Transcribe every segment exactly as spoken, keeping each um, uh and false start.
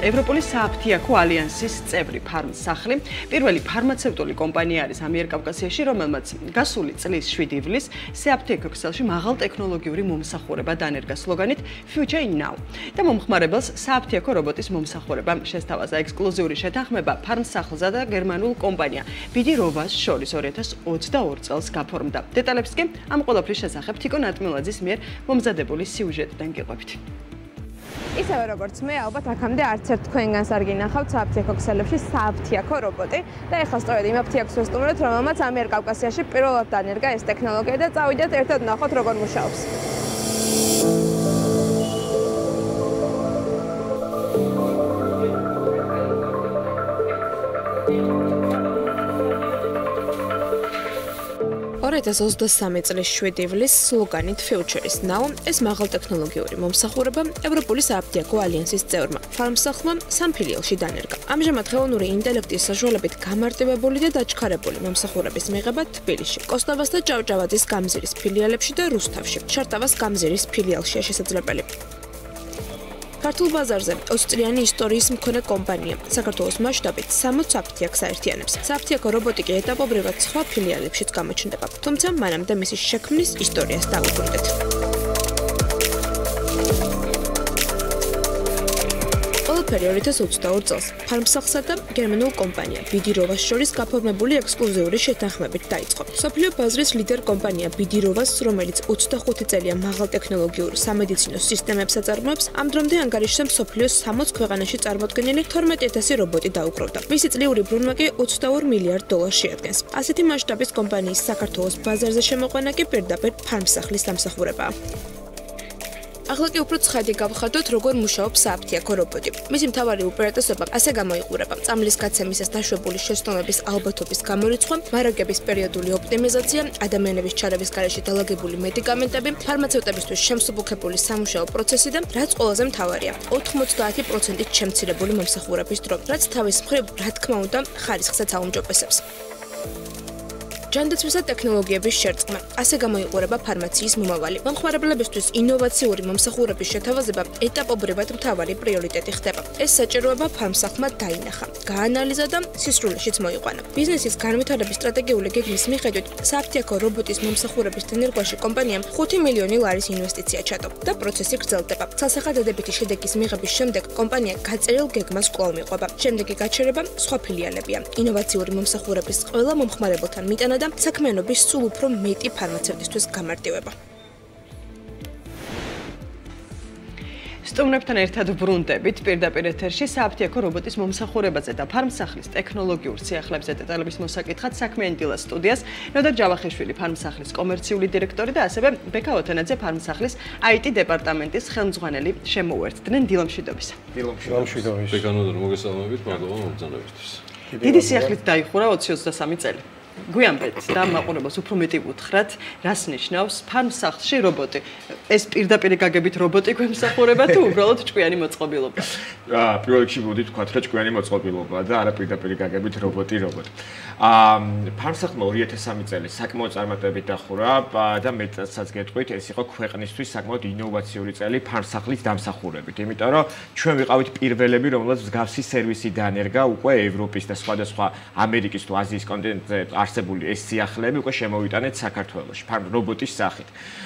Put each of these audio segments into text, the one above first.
ევროპული სააფთიაქო ალიანსის წევრი ფარმსახლი, პირველი ფარმაცევტული კომპანია არის ამიერკავკასიაში, რომელმაც გასული წლის შვიდი ივლისს სააფთიაქო ქსელში მაღალტექნოლოგიური მომსახურება დანერგა სლოგანით Future in Now და მომხმარებელს სააფთიაქო რობოტის მომსახურება შესთავაზა ექსკლუზიური შეთანხმება ფარმსახლსა და გერმანულ კომპანია B D ROWA-ს შორის ორი ათას ოცდაორი წელს გაფორმდა. დეტალებს კი ამ ყველაფრის შესახებ თიკო ნატმილაძის მიერ მომზადებული სიუჟეტიდან გიყვებით. ისევე როგორც მე, ალბათ აქამდე არც ერთ თქვენგანს არ გინახავთ სააფთიაქო ქსელებში სააფთიაქო რობოტი და ეხლა სწორედ იმ აფთიაქს ვესტუმროთ, რომელმაც ამიერკავკასიაში პირველად დანერგა ეს ტექნოლოგია და წავიდეთ ერთად ვნახოთ როგორ მუშაობს. ორი ათას ოცდასამი წლის შვიდი ივლისს სლოგანით Future in Now ეს მაღალტექნოლოგიური მომსახურება ევროპული სააფთიაქო ალიანსის წევრმა ფარმსახლმა სამ ფილიალში დანერგა. ამჟამად ხელოვნური ინტელექტის საშუალებით გამარტივებული და დაჩქარებული მომსახურების მიღება თბილისში, კოსტავას და ჭავჭავაძის გამზირის ფილიალებში და რუსთავში, შარტავას გამზირის ფილიალშია შესაძლებელი. ქართულ ბაზარზე ოცი წლიანი ისტორიის მქონე კომპანია საქართველოს მასშტაბით სამოც აფთიაქს აერთიანებს. სააფთიაქო რობოტი კი ეტაპობრივად სხვა ფილიალებშიც გამოჩნდება, თუმცა მანამდე მისი შექმნის ისტორიას დავუბრუნდეთ. ყველაფერი ორი ათას ოცდაორი წელს ფარმსახლსა და გერმანულ კომპანია B D ROWA-ს შორის გაფორმებული ექსკლუზიური შეთანხმებით დაიწყო. მსოფლიო ბაზრის ლიდერ კომპანია B D ROWA-ს, რომელიც ოცდახუთი წელია მაღალტექნოლოგიურ სამედიცინო სისტემებს აწარმოებს, ამ დრომდე ანგარიშზე მსოფლიოს სამოც ქვეყანაში წარმოდგენილი თორმეტი ათასი რობოტი დაუკრავდა. მისი წლიური ბრუნვა კი ოცდაორი მილიარდ დოლარს შეადგენს. ასეთი მასშტაბის კომპანიის საქართველოს ბაზარზე შემოყვანა კი პირდაპირ ფარმსახლის დამსახურებაა. ახლა კი უფრო ცხადი გავხადოთ, როგორ მუშაობს სააფთიაქო რობოტი. მისი მთავარი უპირატესობა ასე გამოიყურება: წამლის გაცემისას დაშვებული შეცდომების ალბათობის გამორიცხვა, მარაგების პერიოდული ოპტიმიზაცია, ადამიანების ჩარევის გარეშე დალაგებული მედიკამენტები, ფარმაცევტებისთვის შემსუბუქებული სამუშაო პროცესი და რაც ყველაზე მთავარია, ოთხმოცდაათი პროცენტით შემცირებული მომსახურების დრო, რაც თავის მხრივ, რა თქმა უნდა, ხარისხსაც აუმჯობესებს. ჯანდაცვისა ტექნოლოგიების შერწყმა, ასე გამოიყურება ფარმაციის მომავალი. მომხმარებლებისთვის ინოვაციური მომსახურების შეთავაზება ეტაპობრივად მთავარი პრიორიტეტი ხდება. ეს საჭიროება ფარმსახლმა დაინახა, გაანალიზა და სისრულეშიც მოიყვანა. ბიზნესის განვითარების სტრატეგიული გეგმის მიხედვით, სააფთიაქო რობოტის მომსახურების დანერგვაში კომპანიამ ხუთი მილიონი ლარის ინვესტიცია ჩატო და პროცესი გრძელდება. ცალსახადადებითი შედეგის მიღების შემდეგ კომპანია გაწერილ გეგმას კვლავ მიყვება. შემდეგი გაჩერება სხვა ფილიალებია. ინოვაციური მომსახურების ყველა მომხმარებელთან მიტანა და საქმიანობის სულ უფრო მეტი ფარმაცევტისთვის გამარტივება. სტუმრებთან ერთად ბრუნდებით პირდაპირ ეთერში სააფთიაქო რობოტის მომსახურებაზე და ფარმსახლის ტექნოლოგიურ სიახლეებზე დეტალების მოსაკითხად საქმიანდილა სტუდიას ნოდარ ჯავახიშვილი ფარმსახლის კომერციული დირექტორი და ასევე ბექა ოთანაძე ფარმსახლის I T დეპარტამენტის ხელმძღვანელი შემოუერთდნენ. დილომშვიდობისა. დილომშვიდობისა. ბექა ნოდარ, მოგესალმებით, მადლობა მომბრძანებისთვის. დიდი სიახლით დაიხურა ოცი ოცდასამი წელი. გვიანბეთ და მაყურებელს უფრო მეტი უთხრათ, რას ნიშნავს ფარმსახლში რობოტი. ეს პირდაპირ გაგებით რობოტი გვემსახურება თუ უბრალოდ ჭკვიანი მოწყობილობა? აა, პირველ რიგში მოდი თქვათ, რა ჭკვიანი მოწყობილობა და არა პირდაპირ გაგებით რობოტი რობოტი. აა, ფარმსახლმა ორი ათას სამი წელი საკმაოდ წარმატებით დახურა და მეტადაც გეტყვით, ეს იყო ქვეყნისთვის საკმაოდ ინოვაციური წელი ფარმსახლის დამსახურებით. იმიტომ რომ ჩვენ ვიყავით პირველები, რომელსაც მსგავსი სერვისი დანერგა უკვე ევროპის და სხვადასხვა ამერიკის თუ აზიის კონტინენტზე არსებული ეს სიახლეები უკვე შემოვიტანეთ საქართველოში რობოტის სახით.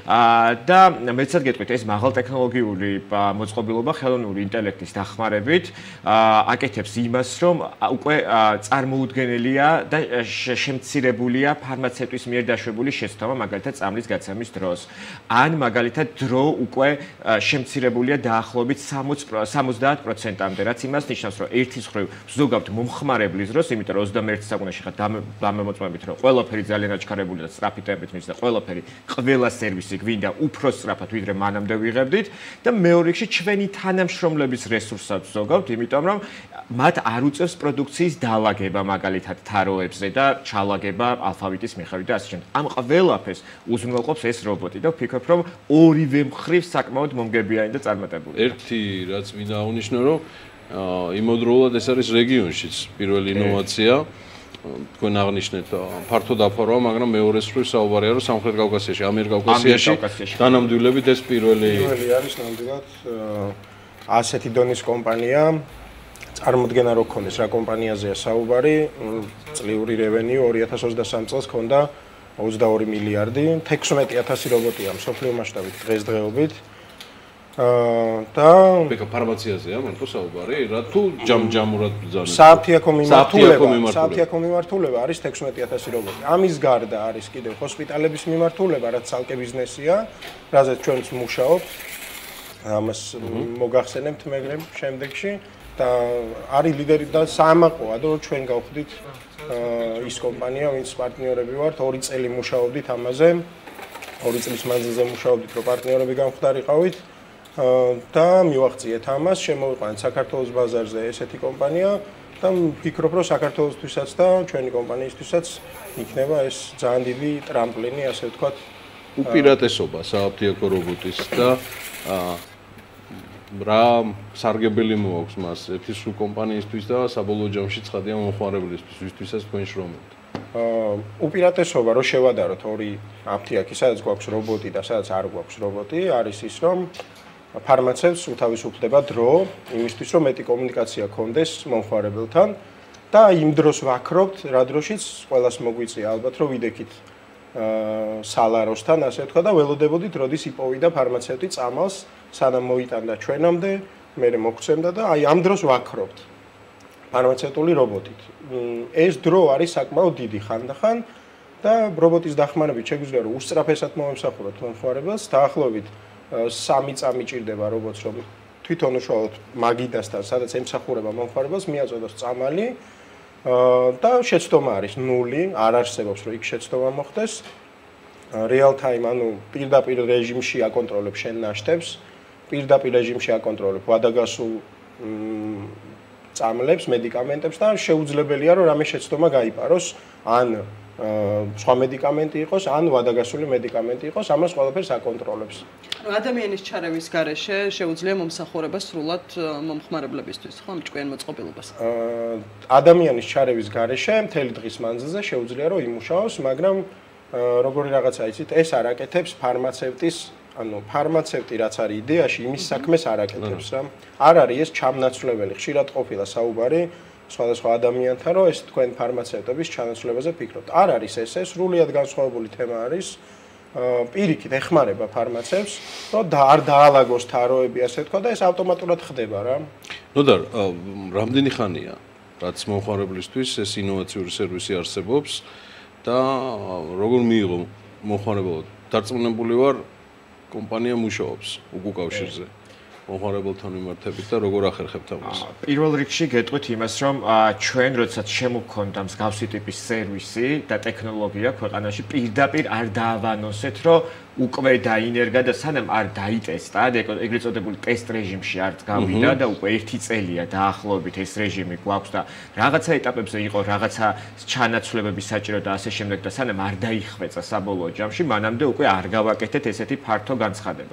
და მეცად გეტყვით, ეს მაღალტექნოლოგიური მოწყობილობა ხელოვნური ინტელექტის დახმარებით აკეთებს იმას, რომ უკვე წარმოუდგენელია და შემცირებულია ფარმაცევტის მიერ დაშვებული შეცდომა, მაგალითად წამლის გაცემის დროს. ან მაგალითად დრო უკვე შემცირებულია დაახლოებით სამოცდაათ პროცენტამდე, რაც იმას ნიშნავს, რომ ერთის მხრივ ზოგადად მომხმარებლის დროს, იმიტომ რომ ოცდამეერთე საუკუნეში ხარ დამემოწმებით, რომ ყველაფერი ძალიან აჩქარებული და სწრაფი ტემპით მის და ყველაფერი ყველა სერვისი გვინდა უფრო სწრაფად, ვიდრე მანამდე ვიღებდით და მეორე რიგში ჩვენი თანამშრომლების რესურსსაც ზოგავთ, იმიტომ რომ მათ არ უწევს პროდუქციის დალაგება მაგალითად თაროებზე და ჩალაგება ალფავიტის მიხედვით და ასე შემდეგ. ამ ყველაფერს უზრუნველყოფს ეს რობოტი და ვფიქრობ, რომ ორივე მხრივ საკმაოდ მომგებიანი და წარმატებული. ერთი რაც მინდა აღნიშნო, რომ იმოდროულად ეს არის რეგიონშიც პირველი ინოვაცია. თქვენ აღნიშნეთ ფართო დაფარვა, მაგრამ მეორე მხრივ საუბარია, რომ სამხრეთ კავკასიაში, ამიერკავკასიაში დანამდვილებით ეს პირველი პირველი არის ნამდვილად ასეთი დონის კომპანია, წარმოდგენა რო ქონდეს რა კომპანიაზეა საუბარი, წლიური რევენიუ ორი ათას ოცდასამი წელს ქონდა ოცდაორი მილიარდი, თექვსმეტი ათასი რობოტია მსოფლიო მასშტაბით დღესდღეობით. და ბეკა ფარმაციაზეა მარტო საუბარი, რა თუ ჯამჯამურად ბრძანებს. სააფთიაქო მიმართულება, სააფთიაქო მიმართულება არის თექვსმეტი ათასი რობოტი. ამის გარდა არის კიდევ ჰოსპიტალების მიმართულება, რაც ცალკე ბიზნესია, რაზეც ჩვენც მუშაობთ. ამას მოგახსენებთ მეგრე შემდეგში და არის ლიდერი და საამაყოა, რომ ჩვენ გავხდით ის კომპანია, ვინც პარტნიორები ვართ, ორი წელი მუშაობდით ამაზე. ორი წლის მანძილზე მუშაობდით, რომ პარტნიორები გამხდარიყავით. და მივაღწიეთ ამას, შემოვიყვანეთ საქართველოს ბაზარზე ესეთი კომპანია და ვფიქრობ, რომ საქართველოსთვისაც და ჩვენი კომპანიისთვისაც იქნება ეს ძალიან დიდი ტრამპლინი, ასე ვთქვათ. უპირატესობა სააფთიაქო რობოტის და რა სარგებელი მოაქვს მას ერთი სულ კომპანიისთვის და საბოლოო ჯამში ცხადია მომხმარებლისთვის, ვისთვისაც თქვენ შრომობთ. უპირატესობა რო შევადაროთ ორი აფთიაქი, სადაც გვაქვს რობოტი და სადაც არ გვაქვს რობოტი, არის ის, რომ ფარმაცევტს უთავისუფლდება დრო იმისთვის, რომ მეტი კომუნიკაცია გქონდეს მომხმარებელთან და იმ დროს ვაქრობთ, რა დროშიც ყველას მოგვიწია ალბათ, რომ ვიდექით სალაროსთან, ასე ვთქვა და ველოდებოდით, როდის იპოვიდა ფარმაცევტი წამალს, სანამ მოიტანდა ჩვენამდე, მერე მოგვცემდა და აი ამ დროს ვაქრობთ ფარმაცევტული რობოტით. ეს დრო არის საკმაოდ დიდი ხანდახან და რობოტის დახმარებით შეგვიძლია რომ უსწრაფესად მომსახუროთ მომხმარებელს, დაახლოებით სამი წამი ჭირდება რობოტს, რომ თვითონ უშუალოდ მაგიდასთან, სადაც ემსახურება მომხმარებელს, მიაწოდოს წამალი და შეცდომა არის ნული, არ არსებობს რომ იქ შეცდომა მოხდეს. real time, ანუ პირდაპირ რეჟიმში აკონტროლებ შენ ნაშთებს, პირდაპირ რეჟიმში აკონტროლებ ვადაგასულ წამლებს, მედიკამენტებს და შეუძლებელია რომ რამე შეცდომა გაიპაროს, ან სხვა მედიკამენტი იყოს, ან ვადაგასული მედიკამენტი იყოს, ამას ყველაფერს აკონტროლებს. ადამიანის ჩარევის გარეშე შეუძლია მომსახურება სრულად მომხმარებლებისთვის, ხო, ამ ჭკვიან მოწყობილობას? ადამიანის ჩარევის გარეშე მთელი დღის მანძილზე შეუძლია რომ იმუშაოს, მაგრამ როგორი რაღაცა იცით, ეს არ აკეთებს ფარმაცევტის, ანუ ფარმაცევტი რაც არის იდეაში, იმის საქმეს არ აკეთებს რა. არ არის ეს ჩამნაცვლებელი, ხშირად ყოფილა საუბარი სხვადასხვა ადამიანთან, რომ ეს თქვენ ფარმაცევტების ჩანაცვლებაზე ფიქრობთ. არ არის ეს, ეს სრულიად განსხვავებული თემა არის. პირიქით ეხმარება ფარმაცევტს, რომ არ დაალაგოს თაროები, ასე ვთქვა და ეს ავტომატურად ხდება რა. ნოდარ, რამდენი ხანია, რაც მომხმარებლისთვის ეს ინოვაციური სერვისი არსებობს და როგორ მიიღო მომხმარებლად? დარწმუნებული ვარ, კომპანია მუშაობს უკავშირზე. მომხმარებელთან მიმართებით და როგორ ახერხებთ ამას? პირველ რიგში გეტყვით იმას, რომ ჩვენ როდესაც შემოგქონდა მსგავსი ტიპის სერვისი და ტექნოლოგია ქვეყანაში, პირდაპირ არ დაავანოსეთ, რომ უკვე დაინერგა და სანამ არ დაიტესტა, ეგრეთ წოდებული ტესტ რეჟიმში არ გავიდა და უკვე ერთი წელია დაახლოებით ეს რეჟიმი გვაქვს და რაღაცა ეტაპებზე იყო რაღაცა ჩანაცვლებები საჭირო და ასე შემდეგ და სანამ არ დაიხვეწა საბოლოო ჯამში, მანამდე უკვე არ გავაკეთეთ ესეთი ფართო განცხადება.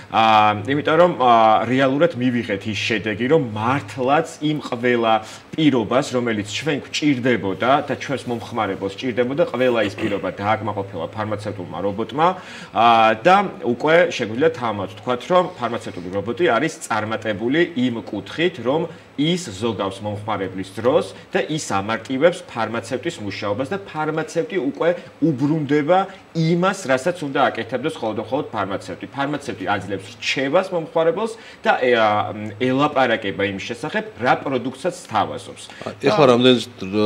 აა, იმიტომ რომ რეალურად მივიღეთ ის შედეგი, რომ მართლაც იმ ყველა პირობას, რომელიც ჩვენ გვჭირდებოდა და ჩვენს მომხმარებელს ჭირდებოდა, ყველა ის პირობა დააკმაყოფილა ფარმაცევტულმა რობოტმა და უკვე შეგვიძლია თამამად ვთქვათ, რომ ფარმაცევტული რობოტი არის წარმატებული იმ კუთხით, რომ ის ზოგავს მომხმარებლის დროს და ის ამარტივებს ფარმაცევტის მუშაობას და ფარმაცევტი უკვე უბრუნდება იმას, რასაც უნდა აკეთებდეს ხოლმე ფარმაცევტი. ფარმაცევტი აძლევს რჩევას მომხმარებელს და ელაპარაკება იმ შესახებ, რა პროდუქტსაც სთავაზობს. ეხლა რამდენი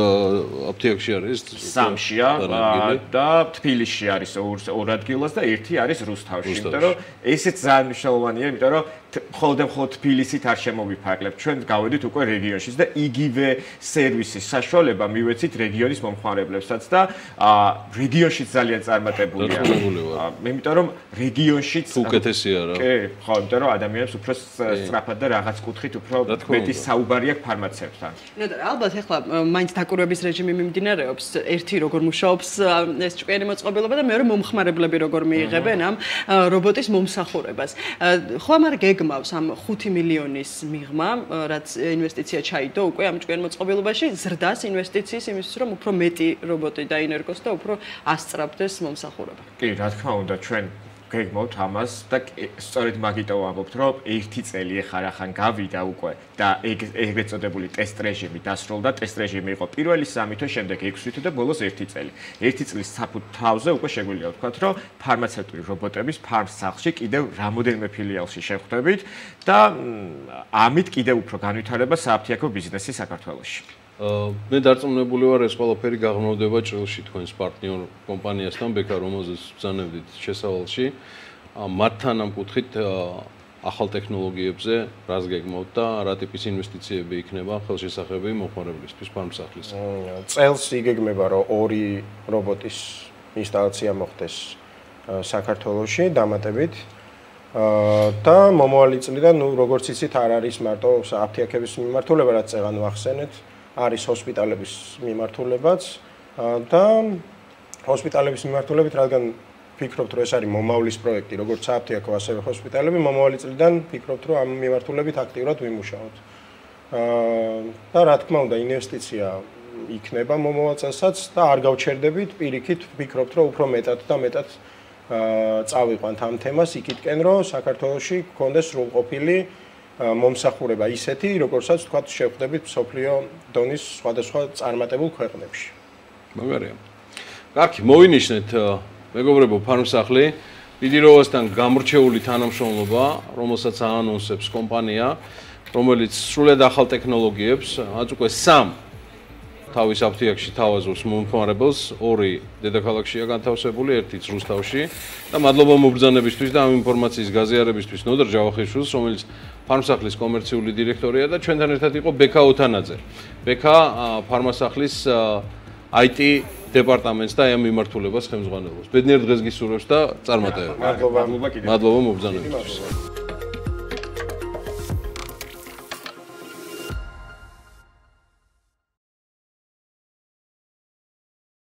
აფთიაქში არის? სამშია და თბილისში არის ორ ადგილას და ერთი არის რუსთავში, იმიტომ რომ ესეც ძალიან მნიშვნელოვანია, იმიტომ რომ ხოლმე მხოლოდ თბილისით არ შემოვიფარგლებთ. ჩვენ გავედით უკვე რეგიონშიც და იგივე სერვისის საშუალება მივეცით რეგიონის მომხმარებლებსაც და რეგიონშიც ძალიან წარმატებულია. იმიტომ რომ რეგიონშიც უკეთესია რა. კი, ხო, იმიტომ რომ ადამიანებს უფრო სწრაფად და რაღაც კუთხით უფრო მეტი საუბარი აქვს ფარმაცევტთან. ალბათ ეხლა მაინც დაკვირვების რეჟიმი მიმდინარეობს, ერთი როგორ მუშაობს ეს ჭკვიანი მოწყობილობა და მეორე მომხმარებლები როგორ მიიღებენ ამ რობოტის მომსახურებას. ხო, მაგრამ გეგმავს ამ ხუთი მილიონის მიღმა, რაც ინვესტიცია ჩაიდო უკვე ამ ჭკვიან მოწყობილობაში, ზრდას ინვესტიციის იმისთვის, რომ უფრო მეტი რობოტი დაინერგოს და უფრო ასწრაფდეს მომსახურება. კი, რა თქმა უნდა, ჩვენ გეგმავთ ამას და სწორედ მაგით ვამბობთ, რომ ერთი წელი ახლა რახან გავიდა უკვე და ეგრეთ წოდებული ტესტ რეჟიმი დასრულდა. ტესტ რეჟიმი იყო პირველი სამი თვე, შემდეგ ექვსი თვე და ბოლოს ერთი წელი. ერთი წლის საფუთავზე უკვე შეგვიძლია ვთქვათ, რომ ფარმაცევტული რობოტების ფარმსახლში კიდევ რამოდენიმე ფილიალში შევხვდებით და ამით კიდევ უფრო განვითარება სააფთიაქო ბიზნესი საქართველოში. მე დარწმუნებული ვარ, ეს ყველაფერი გაღრმავდება წელში თქვენს პარტნიორ კომპანიასთან, ბექა, რომელზეც ბრძანებდით შესავალში. მათთან ამ კუთხით ახალ ტექნოლოგიებზე რას გეგმავთ და რა ტიპის ინვესტიციები იქნება ხელშესახები მომხმარებლისთვის ფარმსახლის? წელს იგეგმება, რომ ორი რობოტის ინსტალაცია მოხდეს საქართველოში დამატებით. და მომავალი წლიდან, ну, როგორც იცით, არ არის მარტო სააფთიაქების მიმართულება, რაც წეგან ვახსენეთ, არის ჰოსპიტალების მიმართულებაც და ჰოსპიტალების მიმართულებით, რადგან ფიქრობთ, რომ ეს არის მომავლის პროექტი, როგორც სააფთიაქო, ასევე ჰოსპიტალები, მომავალი წლიდან ფიქრობთ, რომ ამ მიმართულებით აქტიურად ვიმუშაოთ. და რა თქმა უნდა, ინვესტიცია იქნება მომავალ წელსაც და არ გავჩერდებით, პირიქით ვფიქრობთ, რომ უფრო მეტად და მეტად წავიყვანთ ამ თემას იქითკენ, რომ საქართველოში გქონდეს სრულყოფილი მომსახურება ისეთი, როგორცაც თქვათ შევხვდებით მსოფლიო დონის სხვადასხვა წარმატებულ ქვეყნებში. მაგარია. კარგი, მოვინიშნეთ მეგობრებო ფარმსახლი, ბი დი როვა-სთან გამორჩეული თანამშრომლობა, რომელსაც აანონსებს კომპანია, რომელიც სრულად ახალ ტექნოლოგიებს, რაც უკვე სამ თავის აფთიაქში სთავაზობს მომხმარებელს, ორი დედაქალაქშია განთავსებული, ერთი რუსთავში და მადლობა მობრძანებისთვის და ამ ინფორმაციის გაზიარებისთვის ნოდარ ჯავახიშვილს, რომელიც ფარმსახლის კომერციული დირექტორია და ჩვენთან ერთად იყო ბექა ოთანაძე. ბექა ფარმსახლის აი ტი დეპარტამენტს და ამ მიმართულებას ხელმძღვანელობს. ბედნიერ დღეს გისურვებს და წარმატებები. მადლობა. მადლობა მობრძანებისთვის.